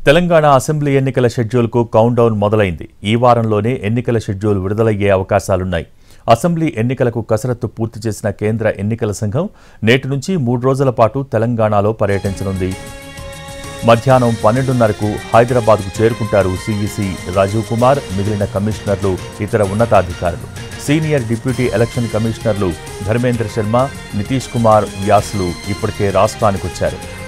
Telangana assembly ఎన్నికల షెడ్యూల్కు countdown మొదలైంది. ఈ వారంలోనే ఎన్నికల షెడ్యూల్ విడుదలయ్యే అవకాశాలున్నాయి. అసెంబ్లీ ఎన్నికలకు కసరత్తు పూర్తి చేసిన కేంద్ర ఎన్నికల సంఘం నేటి నుంచి 3 రోజుల పాటు తెలంగాణలో పర్యటించనుంది. మధ్యాహ్నం 12:30కు హైదరాబాద్కు చేరుకుంటారు సిఈసి రాజీవ్ కుమార్, మిగిలిన కమిషనర్లు, ఇతర ఉన్నతాధికారులు. సీనియర్ డిప్యూటీ ఎలక్షన్ కమిషనర్లు ధర్మేంద్ర శర్మ, నితీష్ కుమార్ వ్యాస్లు ఇప్పటికే రాష్ట్రానికొచ్చారు.